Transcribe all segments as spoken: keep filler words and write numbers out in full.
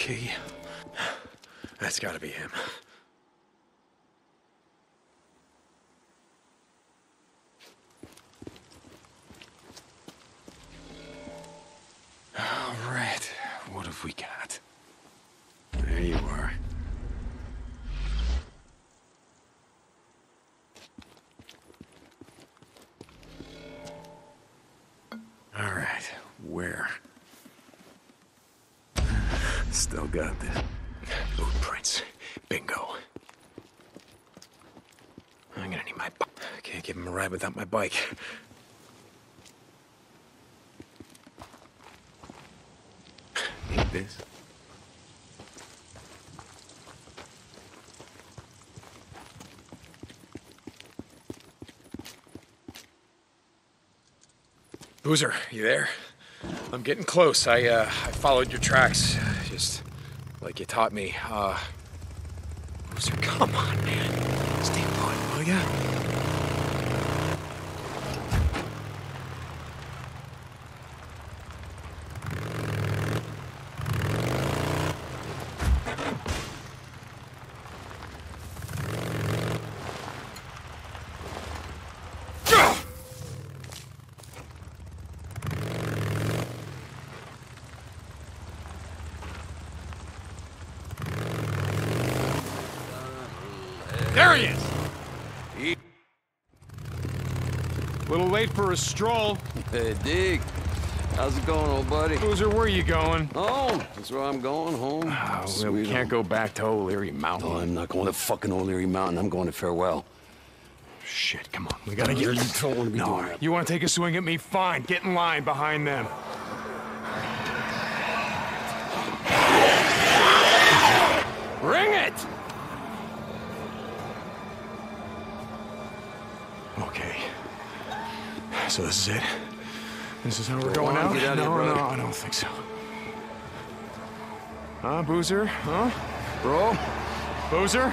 key. That's gotta be him. All right, what have we got? There you are. All right, where? Still got the boot prints. Bingo. I'm gonna need my bike. I can't give him a ride without my bike. Need this. Boozer, you there? I'm getting close. I, uh, I followed your tracks, just like you taught me. Uh, Boozer, come on, man. Stay put, will ya? There he is! He... Little late for a stroll. Hey, Dig. How's it going, old buddy? Boozer, where are you going? Home. That's where I'm going, home. Oh, well, we can't go back to O'Leary Mountain. No, I'm not going to fucking O'Leary Mountain. I'm going to Farewell. Shit, come on. We gotta get... You don't want to be no, doing that. You want to take a swing at me? Fine. Get in line behind them. Bring it! Okay. So this is it? This is how we're Go going on, out? get out of no, here, brother. no, I don't think so. Huh, Boozer? Huh? Bro? Boozer?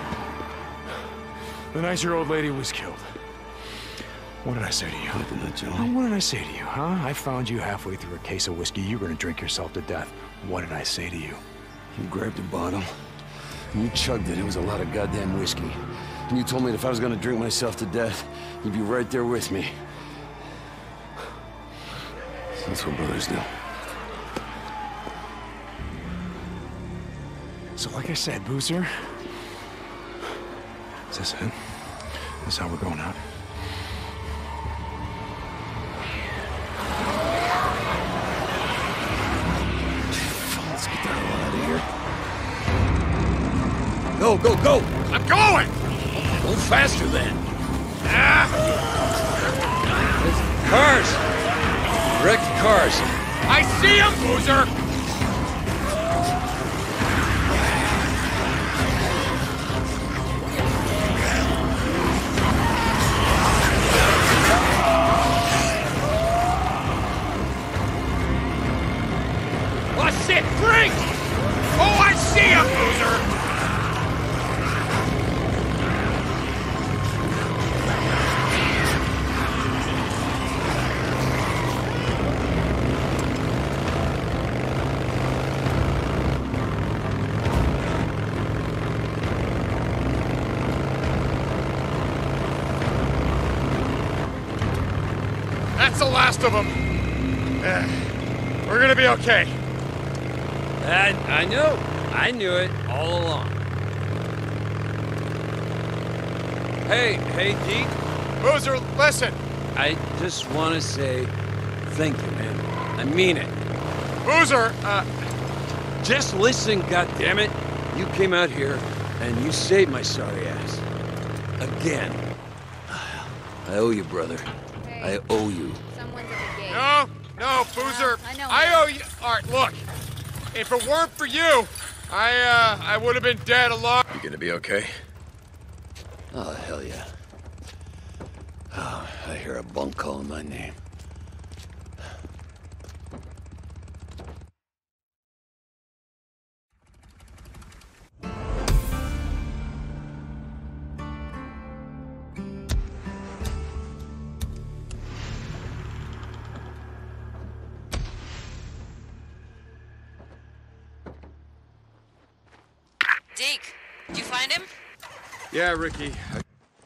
The night your old lady was killed. What did I say to you? What did I tell Huh, you? What did I say to you, huh? I found you halfway through a case of whiskey. You were gonna drink yourself to death. What did I say to you? You grabbed a bottle, and you chugged it. It was a lot of goddamn whiskey. And you told me that if I was gonna drink myself to death, you'd be right there with me. That's what brothers do. So like I said, Boozer, is this it? This is how we're going out? Let's get the hell out of here. Go, go, go! I'm going! Go faster then. Ah! Cars! Wrecked cars. I see him, Boozer! Oh, shit! Drink! Oh, I see him, Boozer! That's the last of them. Uh, we're gonna be okay. I, I know. I knew it all along. Hey, hey, Deke. Boozer, listen. I just want to say thank you, man. I mean it. Boozer, uh... Just listen, goddammit. You came out here, and you saved my sorry ass. Again. I owe you, brother. Hey, I owe you. someone's at the gate. No, no, Boozer. I know. I owe you... All right, look. If it weren't for you, I, uh, I would have been dead a long... You gonna be okay? Oh, hell yeah. Oh, I hear a bunk calling my name. Yeah, Ricky. I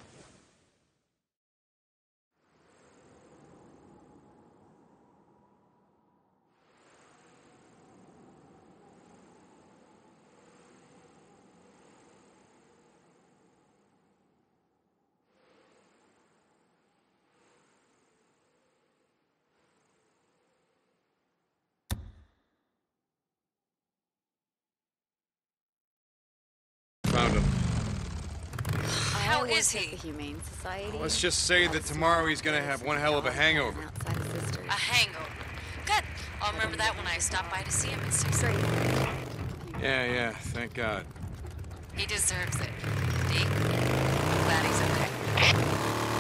found him. How is he? The Humane Society. Let's just say that tomorrow he's gonna have one hell of a hangover. A hangover. Good. I'll remember that when I stop by to see him in six thirty. Yeah, yeah, thank God. He deserves it. Deke, I'm glad he's okay.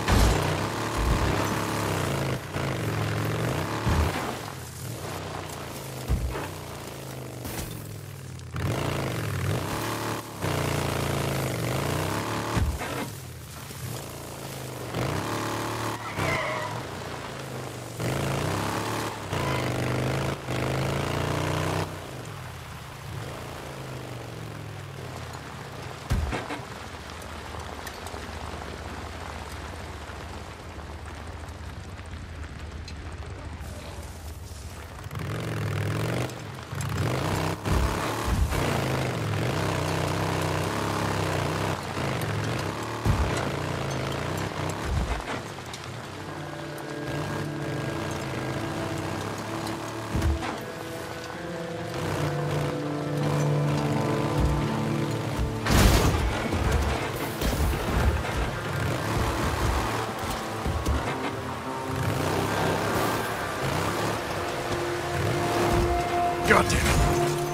God damn it.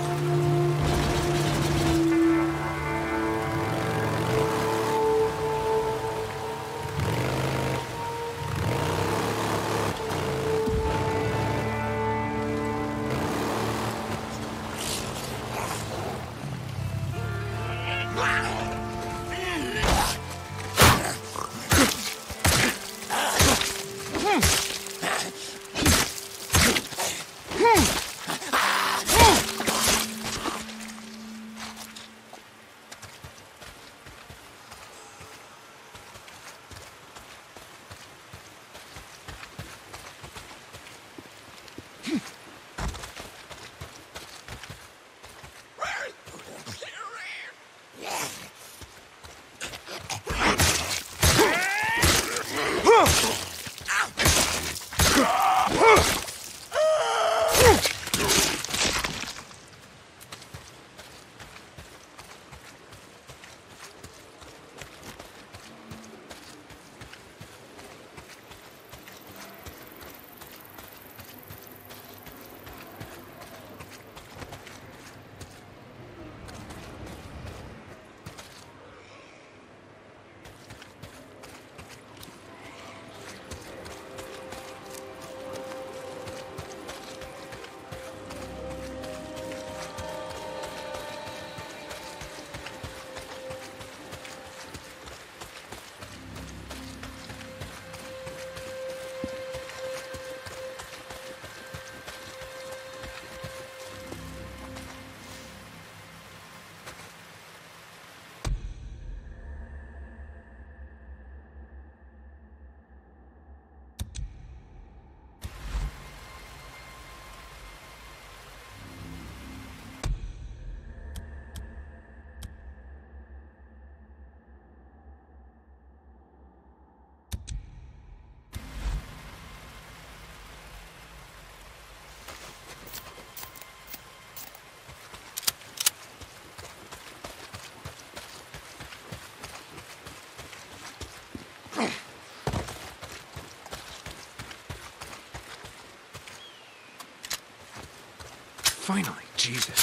Finally, Jesus.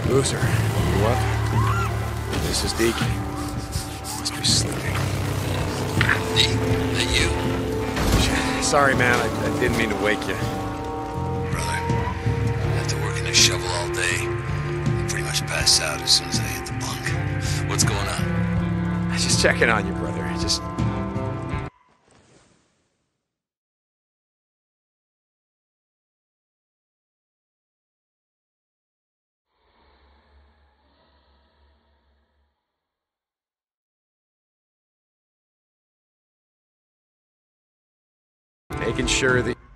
Boozer, you up? This is Deke. Must be sleeping. Deke, that you? Sorry, man. I, I didn't mean to wake you. Brother, after working a shovel all day, I pretty much pass out as soon as I hit the bunk. What's going on? Just checking on you, brother. Just... making sure that...